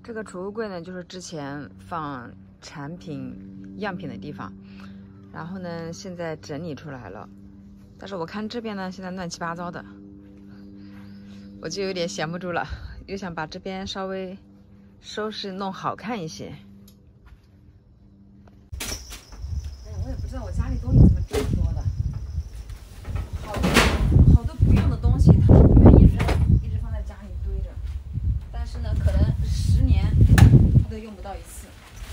这个储物柜呢，就是之前放产品样品的地方，然后呢，现在整理出来了。但是我看这边呢，现在乱七八糟的，我就有点闲不住了，又想把这边稍微收拾弄好看一些。哎，我也不知道我家里东西怎么这么多的，好多不用的东西，他不愿意扔，一直放在家里堆着。但是呢，可能10年都用不到一次。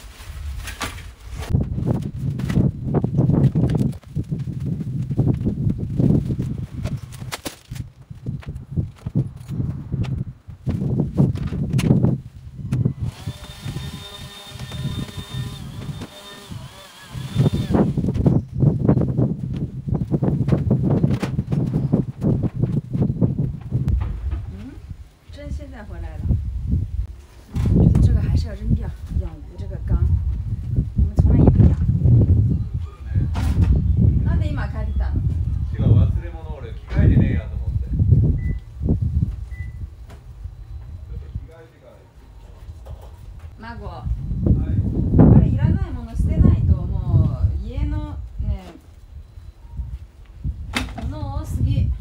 现在回来了，我觉得这个还是要扔掉，养鱼这个缸，我们从来也不养。なんで今帰ってきたの？ 違う、忘れ物俺着替えてねえやと思って。ちょっと着替えてから。 孫、あれいらないもの捨てないともう家のね物多すぎ。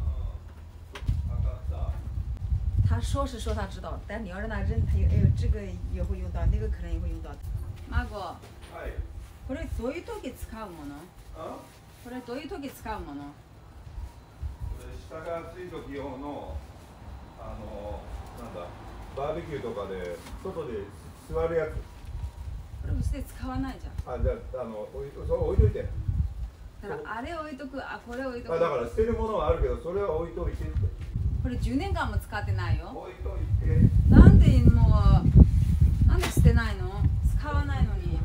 他说是说他知道，但你要让他扔，他有这个也会用到，那个可能也会用到。マゴ、これどういう時使うもの？これどういう時使うもの？ これ下が暑い時用のなんだバーベキューとかで外で座るやつ。 これうちで使わないじゃん。 あ、じゃあそれ置いといて。 だからあれ置いとく、これ置いとく。 だから捨てるものはあるけど、それは置いといてって。 これ10年間も使ってないよ。 置いといて。 なんでなんで捨てないの？使わないのに。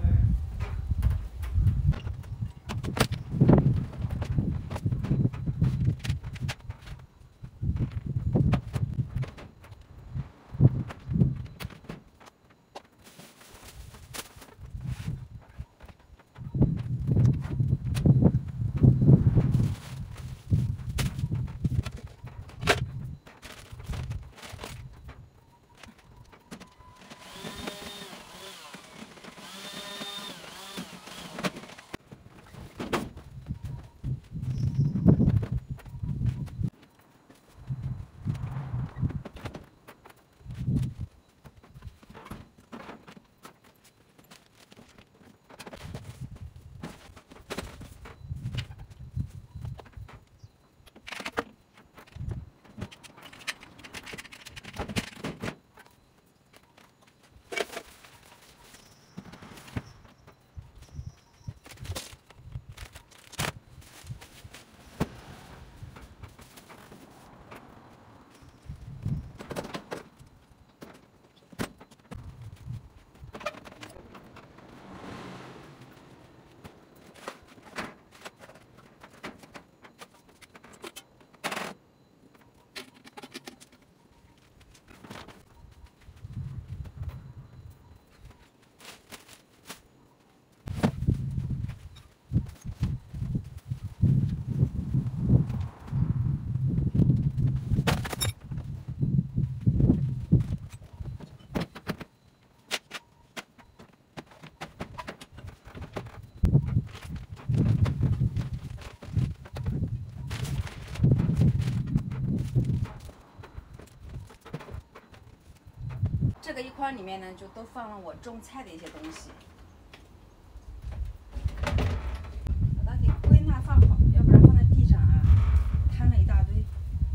这个一筐里面呢，就都放了我种菜的一些东西，把它给归纳放好，要不然放在地上啊，摊了一大堆。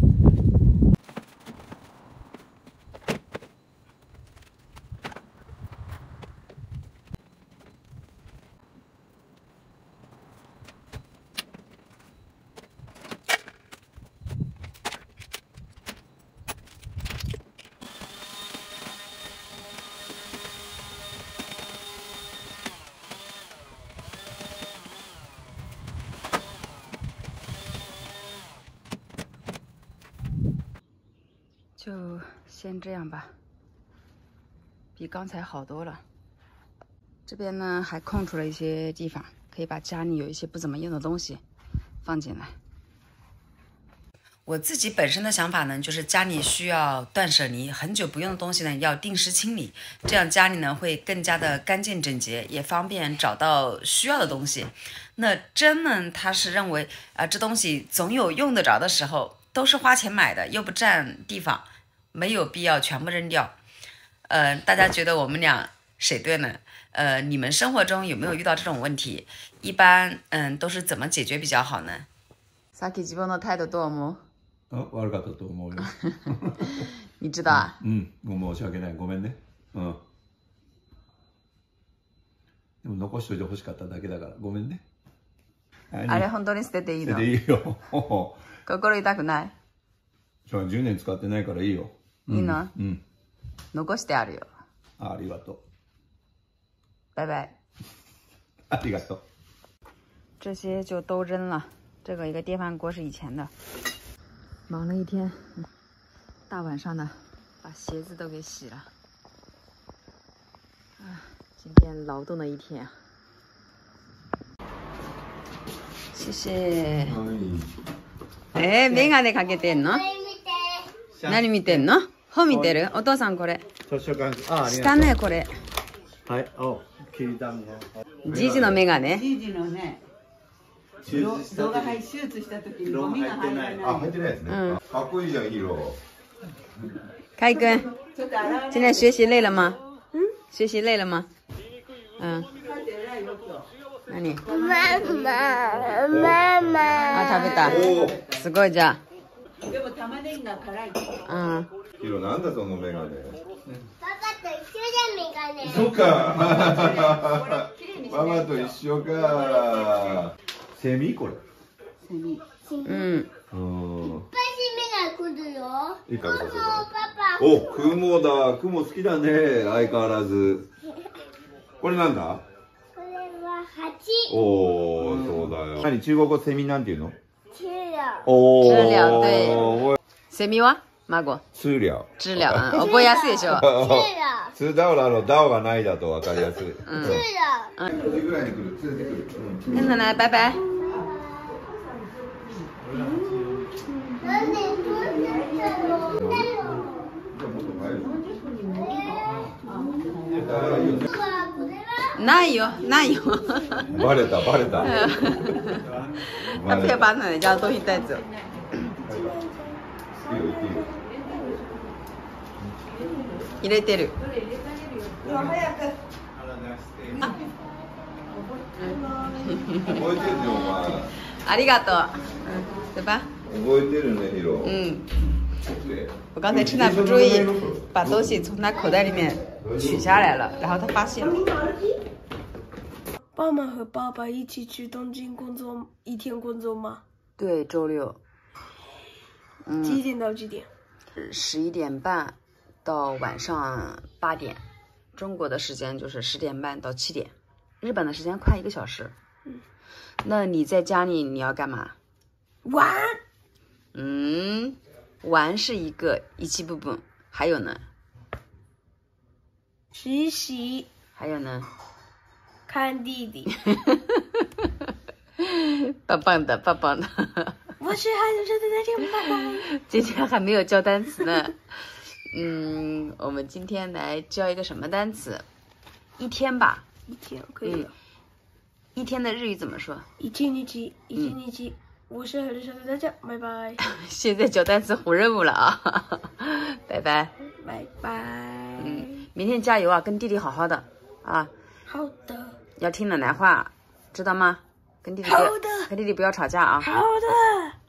就先这样吧，比刚才好多了。这边呢还空出了一些地方，可以把家里有一些不怎么用的东西放进来。 我自己本身的想法呢，就是家里需要断舍离，很久不用的东西呢，要定时清理，这样家里呢会更加的干净整洁，也方便找到需要的东西。那真呢，他是认为这东西总有用得着的时候，都是花钱买的，又不占地方，没有必要全部扔掉。大家觉得我们俩谁对呢？你们生活中有没有遇到这种问题？一般都是怎么解决比较好呢？さっき自分の態度どう思う？ 悪かったと思うよ。 你知道啊？ 申し訳ない、ごめんね。でも残しといて欲しかっただけだから、ごめんね。 あれ本当に捨てていいの？ 捨てていいよ。 心痛くない？ 10年使ってないからいいよ。 いいの？残してあるよ。 ありがとう。 拜拜。 ありがとう。 这些就都扔了。这个一个电饭锅是以前的。忙了一天，大晚上的把鞋子都给洗了。今天劳动的一天啊。谢谢。メガネかけてんの？何見てんの？本見てる？お父さんこれ。 図書館。 下ねこれ。 はい。切りたんの。 じいじのメガネ。 じいじのね。動画手術した時にゴミが入ってない。 入ってないですね。かっこいいじゃん、ヒーロ凯哥，今天学习累了吗？学习累了吗？何？食べた。すごいじゃん。 でも玉ねぎが辛い。 ヒーローなんだそのメガネ。 パパと一緒じゃメガネ。 そっか。ママと一緒か。セミこれ。 セミ。 いっぱいセミが来るよ。 いいかそうそう、パパ。 お、雲だ。雲好きだね。相変わらず。これなんだ？ これは蜂。 おー、そうだよ。何、中国語セミなんていうの？ 知了。 おー。 知了对。セミは？孫。 知了。 知了。覚えやすいでしょ。 知了。 通だおらのダオがないだとわかりやすい。 知了。 4時ぐらいに来る。連れてくる。 跟奶奶拜拜。 なんでどうしたの？ ないよ、ないよ。 バレた、バレた。 他非要把奶奶家的东西带走。入れてる。 覚えてるよ、お前。 ありがとう。对吧？ 覚えてるね、ヒロ。 我刚才趁他不注意，把东西从他口袋里面取下来了，然后他发现了。 爸妈和爸爸一起去东京工作，一天工作吗？ 对，周六。 几点到几点 ？11点半到晚上8点，中国的时间就是10点半到7点，日本的时间快1个小时。那你在家里你要干嘛？ 玩。 玩是一期部分，还有呢？ 实习。 还有呢？ 看弟弟。 棒棒的，棒棒的。 我是孩子，真的在听爸爸。 今天还没有教单词呢。我们今天来教一个什么单词？一天吧。 一天可以。 一天的日语怎么说？ 一日。我是孩子，真的在讲，拜拜。 现在教单词糊任务了啊！拜拜。 拜拜。 明天加油啊！跟弟弟好好的啊。 好的。 要听奶奶话，知道吗？跟弟弟好的。 跟弟弟不要吵架啊。 好的。